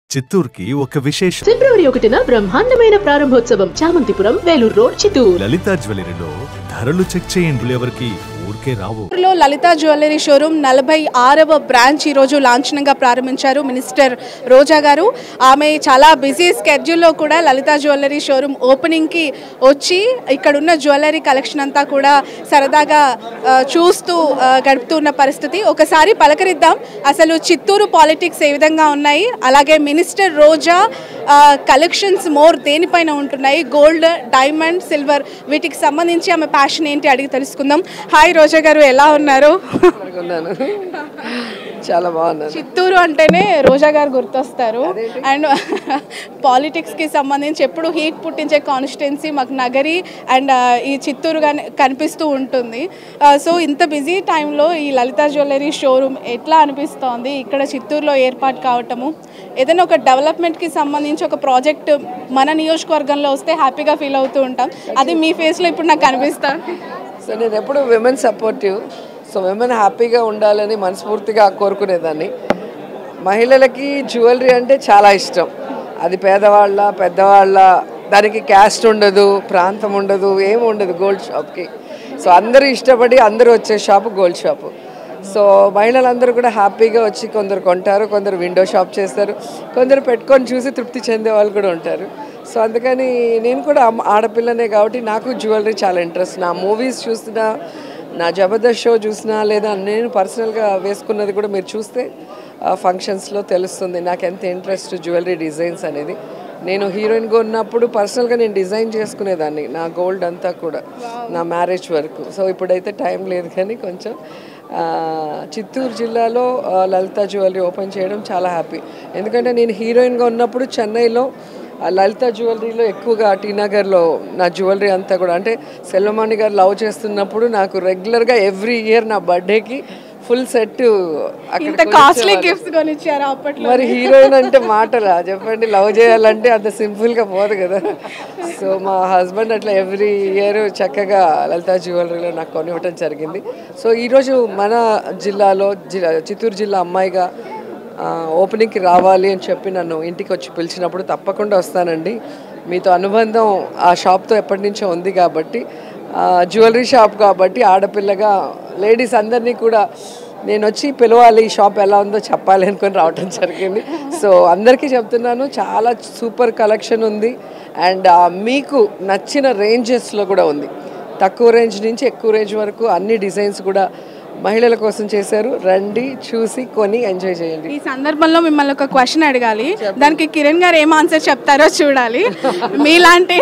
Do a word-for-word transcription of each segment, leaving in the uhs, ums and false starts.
చిత్తూరుకి ఒక విశేషం. ఫిబ్రవరి ఒకటిన బ్రహ్మాండమైన ప్రారంభోత్సవం చామంతిపురం వేలూరు రోడ్ చిత్తూరు. లలితా జ్యువెలరీలో ధరలు చెక్ చేయండి, ఎవరికి ఊరికే రావు. లలితా జ్యువెలరీ షోరూమ్ నలభై ఆరవ బ్రాంచ్ ఈ రోజు లాంఛనంగా ప్రారంభించారు మినిస్టర్ రోజా గారు. ఆమె చాలా బిజీ స్కెడ్యూల్లో కూడా లలితా జ్యువెలరీ షోరూమ్ ఓపెనింగ్కి వచ్చి ఇక్కడున్న జ్యువెలరీ కలెక్షన్ అంతా కూడా సరదాగా చూస్తూ గడుపుతున్న పరిస్థితి. ఒకసారి పలకరిద్దాం, అసలు చిత్తూరు పాలిటిక్స్ ఏ విధంగా ఉన్నాయి, అలాగే మినిస్టర్ రోజా కలెక్షన్స్ మోర్ దేనిపైన ఉంటున్నాయి, గోల్డ్, డైమండ్, సిల్వర్, వీటికి సంబంధించి ఆమె ప్యాషన్ ఏంటి అడిగి తెలుసుకుందాం. హాయ్ రోజా గారు, ఎలా ఉన్నారు? చాలా బాగున్నారు. చిత్తూరు అంటేనే రోజా గారు గుర్తొస్తారు. అండ్ పాలిటిక్స్కి సంబంధించి ఎప్పుడు హీట్ పుట్టించే కాన్స్టిట్యున్సీ మాకు నగరి అండ్ ఈ చిత్తూరు కానీ కనిపిస్తూ ఉంటుంది. సో ఇంత బిజీ టైంలో ఈ లలితా జ్యువెలరీ షోరూమ్ ఎట్లా అనిపిస్తోంది, ఇక్కడ చిత్తూరులో ఏర్పాటు కావటము, ఏదైనా ఒక డెవలప్మెంట్కి సంబంధించి ఒక ప్రాజెక్ట్ మన నియోజకవర్గంలో వస్తే హ్యాపీగా ఫీల్ అవుతూ ఉంటాం, అది మీ ఫేస్లో ఇప్పుడు నాకు కనిపిస్తాను. సో నేను ఎప్పుడు విమెన్ సపోర్టివ్, సో విమెన్ హ్యాపీగా ఉండాలని మనస్ఫూర్తిగా కోరుకునేదాన్ని. మహిళలకి జ్యువెలరీ అంటే చాలా ఇష్టం. అది పేదవాళ్ళ పెద్దవాళ్ళ దానికి క్యాస్ట్ ఉండదు, ప్రాంతం ఉండదు, ఏమి ఉండదు గోల్డ్ షాప్కి. సో అందరూ ఇష్టపడి అందరూ వచ్చే షాపు గోల్డ్ షాపు. సో మహిళలందరూ కూడా హ్యాపీగా వచ్చి కొందరు కొంటారు, కొందరు విండో షాప్ చేస్తారు, కొందరు పెట్టుకొని చూసి తృప్తి చెందే వాళ్ళు కూడా ఉంటారు. సో అందుకని నేను కూడా ఆడపిల్లనే కాబట్టి నాకు జ్యువెలరీ చాలా ఇంట్రెస్ట్. నా మూవీస్ చూసినా, నా జబర్దస్త్ షో చూసినా, లేదా నేను పర్సనల్గా వేసుకున్నది కూడా మీరు చూస్తే ఫంక్షన్స్లో తెలుస్తుంది నాకు ఎంత ఇంట్రెస్ట్ జ్యువెలరీ డిజైన్స్ అనేది. నేను హీరోయిన్గా ఉన్నప్పుడు పర్సనల్గా నేను డిజైన్ చేసుకునేదాన్ని నా గోల్డ్ అంతా కూడా నా మ్యారేజ్ వరకు. సో ఇప్పుడైతే టైం లేదు, కానీ కొంచెం చిత్తూరు జిల్లాలో లలితా జ్యువెలరీ ఓపెన్ చేయడం చాలా హ్యాపీ. ఎందుకంటే నేను హీరోయిన్గా ఉన్నప్పుడు చెన్నైలో లలితా జ్యువెలరీలో ఎక్కువగా టీ నగర్లో నా జ్యువెలరీ అంతా కూడా, అంటే సెల్వమణి గారు లవ్ చేస్తున్నప్పుడు నాకు రెగ్యులర్గా ఎవ్రీ ఇయర్ నా బర్త్డేకి ఫుల్ సెట్ కాస్ట్లీ గిఫ్ట్స్ కొనిచ్చారు అప్పట్లో. మరి హీరోయిన్ అంటే మాటలా చెప్పండి, లవ్ చేయాలంటే అంత సింపుల్గా పోదు కదా. సో మా హస్బెండ్ అట్లా ఎవ్రీ ఇయర్ చక్కగా లలితా జ్యువెలరీలో నాకు కొనివ్వటం జరిగింది. సో ఈరోజు మన జిల్లాలో జిల్లా చిత్తూరు జిల్లా అమ్మాయిగా ఓపెనింగ్కి రావాలి అని చెప్పి నన్ను ఇంటికి వచ్చి పిలిచినప్పుడు తప్పకుండా వస్తానండి. మీతో అనుబంధం ఆ షాప్తో ఎప్పటి నుంచో ఉంది కాబట్టి, జ్యువెలరీ షాప్ కాబట్టి ఆడపిల్లగా లేడీస్ అందరినీ కూడా నేను వచ్చి పిలవాలి, ఈ షాప్ ఎలా ఉందో చెప్పాలి అనుకొని రావటం జరిగింది. సో అందరికీ చెప్తున్నాను, చాలా సూపర్ కలెక్షన్ ఉంది అండ్ మీకు నచ్చిన రేంజెస్లో కూడా ఉంది. తక్కువ రేంజ్ నుంచి ఎక్కువ రేంజ్ వరకు అన్ని డిజైన్స్ కూడా మహిళల కోసం చేశారు. రండి, చూసి కొని ఎంజాయ్ చేయండి. ఈ సందర్భంలో మిమ్మల్ని ఒక క్వశ్చన్ అడగాలి, దానికి కిరణ్ గారు ఏం ఆన్సర్ చెప్తారో చూడాలి. మీలాంటి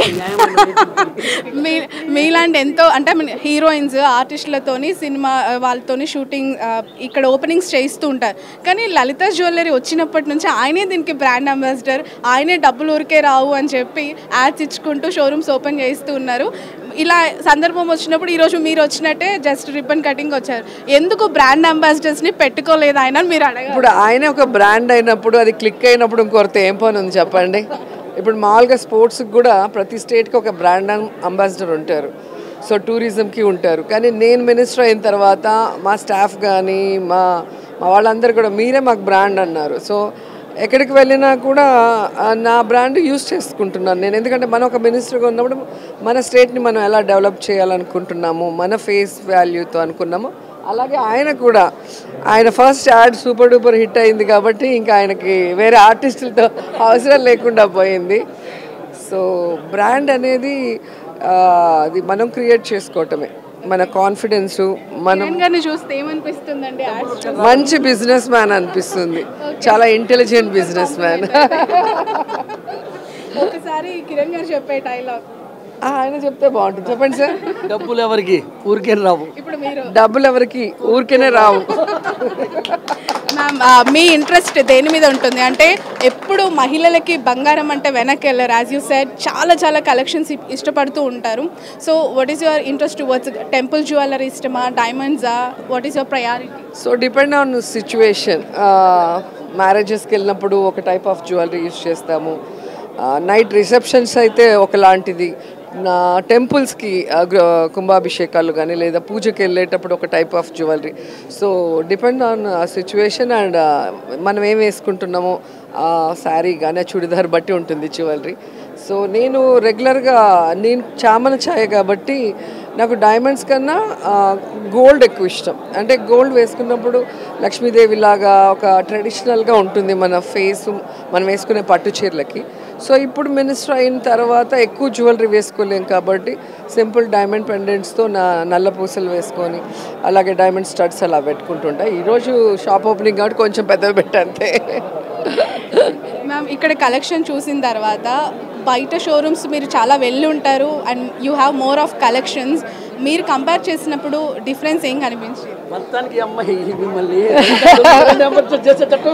మీ మీలాంటి ఎంతో అంటే హీరోయిన్స్ ఆర్టిస్టులతోని సినిమా వాళ్ళతోని షూటింగ్ ఇక్కడ ఓపెనింగ్స్ చేయిస్తూ ఉంటారు, కానీ లలితా జ్యువెలరీ వచ్చినప్పటి నుంచి ఆయనే దీనికి బ్రాండ్ అంబాసిడర్, ఆయనే డబ్బులు ఊరికే రావు అని చెప్పి యాడ్స్ ఇచ్చుకుంటూ షోరూమ్స్ ఓపెన్ చేయిస్తూ ఉన్నారు. ఇలా సందర్భం వచ్చినప్పుడు ఈరోజు మీరు వచ్చినట్టే జస్ట్ రిబ్బన్ కటింగ్ వచ్చారు, ఎందుకు బ్రాండ్ అంబాసిడర్స్ని పెట్టుకోలేదు ఆయన మీరు అడగ. ఇప్పుడు ఆయనే ఒక బ్రాండ్ అయినప్పుడు, అది క్లిక్ అయినప్పుడు ఇంకొకరితో ఏం పని ఉంది చెప్పండి. ఇప్పుడు మామూలుగా స్పోర్ట్స్కి కూడా ప్రతి స్టేట్కి ఒక బ్రాండ్ అంబాసిడర్ ఉంటారు, సో టూరిజంకి ఉంటారు. కానీ నేను మినిస్టర్ అయిన తర్వాత మా స్టాఫ్ కానీ మా మా వాళ్ళందరూ కూడా మీరే మాకు బ్రాండ్ అన్నారు. సో ఎక్కడికి వెళ్ళినా కూడా నా బ్రాండ్ యూజ్ చేసుకుంటున్నాను నేను. ఎందుకంటే మనం ఒక మినిస్టర్గా ఉన్నప్పుడు మన స్టేట్ని మనం ఎలా డెవలప్ చేయాలనుకుంటున్నాము, మన ఫేస్ వాల్యూతో అనుకున్నాము, అలాగే ఆయన కూడా ఆయన first ad super duper hit అయింది కాబట్టి ఇంకా ఆయనకి వేరే ఆర్టిస్టులతో అవసరం లేకుండా పోయింది. సో బ్రాండ్ అనేది అది మనం క్రియేట్ చేసుకోవటమే, మన కాన్ఫిడెన్స్. మనం చూస్తే ఏమనిపిస్తుందండి, మంచి బిజినెస్ మ్యాన్ అనిపిస్తుంది, చాలా ఇంటెలిజెంట్ బిజినెస్ మ్యాన్. ఒకసారి కిరణ్ గారు చెప్పే డైలాగ్ ఆయన చెప్తే బాగుంటుంది, చెప్పండి సార్. డబ్బులు ఎవరికి ఊరికే రావు, ఇప్పుడు మీరు డబ్బులు ఎవరికి ఊరికేనే రావు. మ్యామ్ మీ ఇంట్రెస్ట్ దేని మీద ఉంటుంది అంటే ఎప్పుడు మహిళలకి బంగారం అంటే వెనక్కి వెళ్ళారు, యాజ్ యూ సెడ్ చాలా చాలా కలెక్షన్స్ ఇష్టపడుతూ ఉంటారు. So what is your interest towards temple jewellery ఇష్టమా, డైమండ్సా, what is your priority? So depend on situation. మ్యారేజెస్కి వెళ్ళినప్పుడు ఒక టైప్ ఆఫ్ జ్యువెలరీ యూస్ చేస్తాము, నైట్ రిసెప్షన్స్ అయితే ఒకలాంటిది, నా టెంపుల్స్కి కుంభాభిషేకాలు కానీ లేదా పూజకి వెళ్ళేటప్పుడు ఒక type of jewellery. So depend on situation and మనం ఏం వేసుకుంటున్నామో శారీ కానీ చుడిదార్ బట్టి ఉంటుంది జ్యువెలరీ. సో నేను రెగ్యులర్గా నేను చామన ఛాయ కాబట్టి నాకు డైమండ్స్ కన్నా గోల్డ్ ఎక్కువ ఇష్టం. అంటే గోల్డ్ వేసుకున్నప్పుడు లక్ష్మీదేవి లాగా ఒక ట్రెడిషనల్గా ఉంటుంది మన ఫేసు మనం వేసుకునే పట్టు చీరలకి. సో ఇప్పుడు మినిస్టర్ అయిన తర్వాత ఎక్కువ జ్యువెలరీ వేసుకోలేం కాబట్టి సింపుల్ డైమండ్ పెండెంట్స్తో నా నల్ల పూసలు వేసుకొని అలాగే డైమండ్ స్టడ్స్ అలా పెట్టుకుంటుంటా. ఈరోజు షాప్ ఓపెనింగ్ కాబట్టి కొంచెం పెద్దవి పెట్టంతే. మ్యామ్ ఇక్కడ కలెక్షన్ చూసిన తర్వాత బయట షోరూమ్స్ మీరు చాలా వెళ్ళి ఉంటారు and you have more of collections. మీరు కంపేర్ చేసినప్పుడు డిఫరెన్స్ ఏం కనిపించింది? మొత్తానికి అమ్మాయి మిమ్మల్ని చేసేటట్టు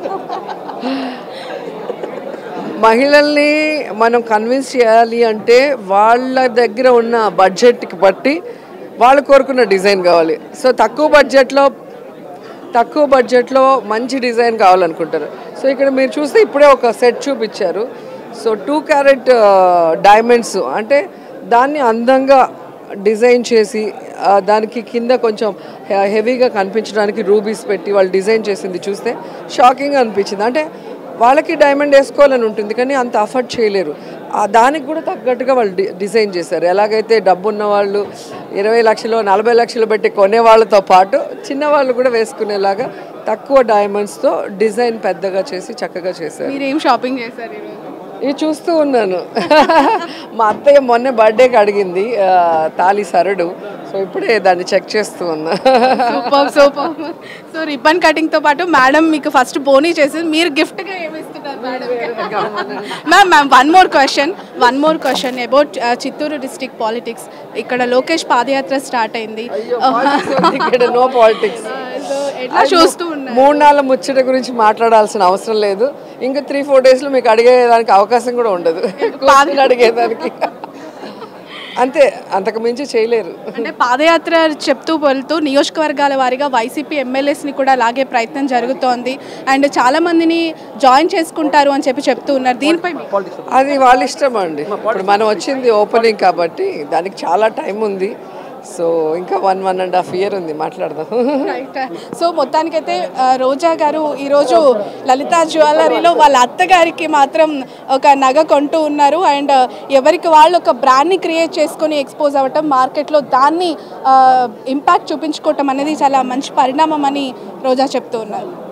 మహిళల్ని మనం కన్విన్స్ చేయాలి అంటే వాళ్ళ దగ్గర ఉన్న బడ్జెట్కి బట్టి వాళ్ళు కోరుకున్న డిజైన్ కావాలి. సో తక్కువ బడ్జెట్లో తక్కువ బడ్జెట్లో మంచి డిజైన్ కావాలనుకుంటారు. సో ఇక్కడ మీరు చూస్తే ఇప్పుడే ఒక సెట్ చూపించారు. సో టూ క్యారెట్ డైమండ్స్ అంటే దాన్ని అందంగా డిజైన్ చేసి దానికి కింద కొంచెం హెవీగా కనిపించడానికి రూబీస్ పెట్టి వాళ్ళు డిజైన్ చేసింది చూస్తే షాకింగ్గా అనిపించింది. అంటే వాళ్ళకి డైమండ్ వేసుకోవాలని ఉంటుంది కానీ అంత అఫోర్డ్ చేయలేరు. దానికి కూడా తగ్గట్టుగా వాళ్ళు డి డిజైన్ చేశారు. ఎలాగైతే డబ్బు ఉన్న వాళ్ళు ఇరవై లక్షలు నలభై లక్షలు పెట్టి కొనే వాళ్ళతో పాటు చిన్నవాళ్ళు కూడా వేసుకునేలాగా తక్కువ డైమండ్స్తో డిజైన్ పెద్దగా చేసి చక్కగా చేశారు. మీరు ఏం షాపింగ్ చేశారు ఈరోజు? ఇది చూస్తూ ఉన్నాను. మా అత్తయ్య మొన్నే బర్త్డేకి అడిగింది తాళి సరడు. సో ఇప్పుడే దాన్ని చెక్ చేస్తూ ఉన్నా. Super super. సో రిబ్బన్ కటింగ్తో పాటు మేడం మీకు ఫస్ట్ బోనీ చేసి మీరు గిఫ్ట్గా ఏమి ఇస్తున్నారు madam? Ma'am ma'am one more question one more question about Chittoor district politics. ఇక్కడ లోకేష్ పాదయాత్ర స్టార్ట్ అయింది. ఇక్కడ నో పాలిటిక్స్. ఎట్లా చూస్తూ ఉన్నారు? మూడు నాలుగు ముచ్చట గురించి మాట్లాడాల్సిన అవసరం లేదు. ఇంకా త్రీ ఫోర్ డేస్లో మీకు అడిగేదానికి అవకాశం కూడా ఉండదు. అడిగేదానికి అంతే, అంతకు మించి చేయలేరు. అంటే పాదయాత్ర చెప్తూ వెళ్తూ నియోజకవర్గాల వారీగా వైసీపీ ఎమ్మెల్యేస్ని కూడా లాగే ప్రయత్నం జరుగుతోంది అండ్ చాలా మందిని జాయిన్ చేసుకుంటారు అని చెప్పి చెప్తూ ఉన్నారు. దీనిపై అది వాళ్ళ ఇష్టం అండి. ఇప్పుడు మనం వచ్చింది ఓపెనింగ్ కాబట్టి దానికి చాలా టైం ఉంది. సో ఇంకా one one and half year ఉంది, మాట్లాడదాం. సో మొత్తానికైతే రోజా గారు ఈరోజు లలిత జ్యువెలరీలో వాళ్ళ అత్తగారికి మాత్రం ఒక నగ కొంటూ ఉన్నారు అండ్ ఎవరికి వాళ్ళు ఒక బ్రాండ్ని క్రియేట్ చేసుకొని ఎక్స్పోజ్ అవ్వటం మార్కెట్లో దాన్ని ఇంపాక్ట్ చూపించుకోవటం అనేది చాలా మంచి పరిణామం అని రోజా చెప్తూ ఉన్నారు.